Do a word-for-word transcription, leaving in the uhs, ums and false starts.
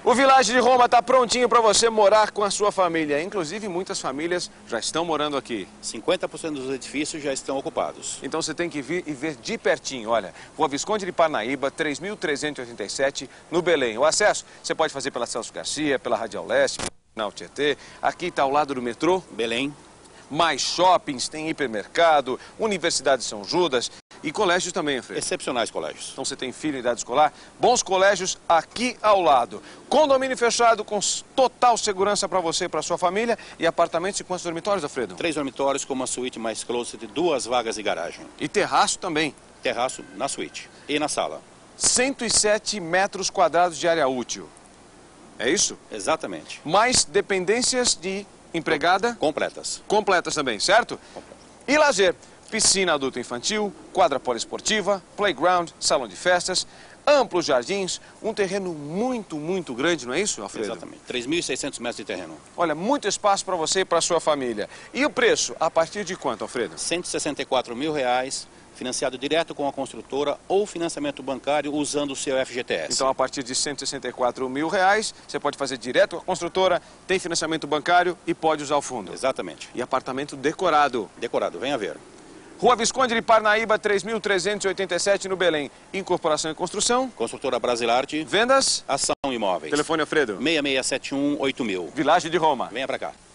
O Village de Roma está prontinho para você morar com a sua família. Inclusive, muitas famílias já estão morando aqui. cinquenta por cento dos edifícios já estão ocupados. Então você tem que vir e ver de pertinho. Olha, Rua Visconde de Parnaíba, três mil trezentos e oitenta e sete, no Belém. O acesso você pode fazer pela Celso Garcia, pela Radial Leste, pela Tietê. Aqui está ao lado do metrô. Belém. Mais shoppings, tem hipermercado, Universidade de São Judas e colégios também, Alfredo. Excepcionais colégios. Então você tem filho em idade escolar, bons colégios aqui ao lado. Condomínio fechado com total segurança para você e para sua família. E apartamentos e quantos dormitórios, Alfredo? Três dormitórios com uma suíte mais closet, duas vagas de garagem. E terraço também. Terraço na suíte e na sala. cento e sete metros quadrados de área útil. É isso? Exatamente. Mais dependências de empregada? Completas. Completas também, certo? Completas. E lazer? Piscina adulto infantil, quadra poliesportiva, playground, salão de festas, amplos jardins, um terreno muito, muito grande, não é isso, Alfredo? Exatamente. três mil e seiscentos metros de terreno. Olha, muito espaço para você e para sua família. E o preço, a partir de quanto, Alfredo? cento e sessenta e quatro mil reais, financiado direto com a construtora ou financiamento bancário usando o seu F G T S. Então, a partir de cento e sessenta e quatro mil reais, você pode fazer direto com a construtora, tem financiamento bancário e pode usar o fundo. Exatamente. E apartamento decorado. Decorado, venha ver. Rua Visconde de Parnaíba, três mil trezentos e oitenta e sete, no Belém. Incorporação e construção. Construtora Brasilarte. Vendas. Ação Imóveis. Telefone, Alfredo. seis seis sete um oito mil. Village de Roma. Venha pra cá.